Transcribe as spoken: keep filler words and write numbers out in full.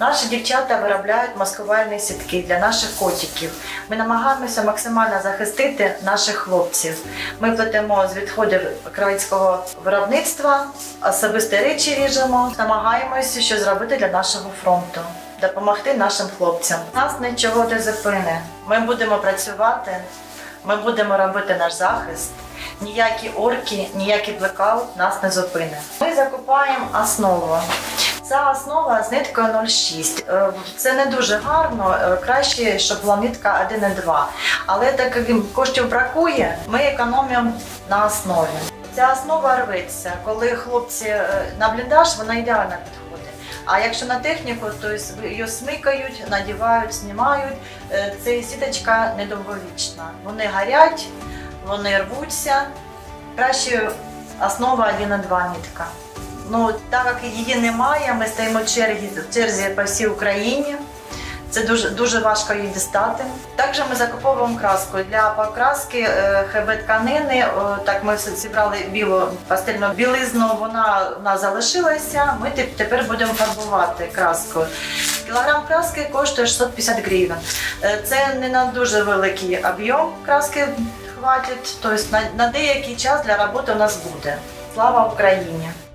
Наші дівчата виробляють маскувальні сітки для наших котиків. Ми намагаємося максимально захистити наших хлопців. Ми плетемо з відходів українського виробництва, особисті речі ріжемо, намагаємося щось зробити для нашого фронту, допомогти нашим хлопцям. Нас нічого не зупине. Ми будемо працювати, ми будемо робити наш захист. Ніякі орки, ніякий блекаут нас не зупине. Ми закупаємо основу. Ця основа з ниткою нуль шість. Це не дуже гарно, краще, щоб була нитка один і два. Але так як коштів бракує, ми економимо на основі. Ця основа рветься. Коли хлопці на бліндаж, вона ідеально підходить. А якщо на техніку, то її смикають, надівають, знімають. Ця сіточка недовговічна. Вони горять, вони рвуться. Краще основа один і два нитка. Ну, так як її немає, ми стоїмо в черзі, в черзі по всій Україні. Це дуже, дуже важко її дістати. Також ми закуповуємо краску. Для покраски хб тканини, так ми зібрали білу пастельну білизну, вона у нас залишилася, ми тепер будемо фарбувати краску. Кілограм краски коштує шістсот п'ятдесят гривень. Це не на дуже великий об'єм краски хватить, тобто на, на деякий час для роботи у нас буде. Слава Україні!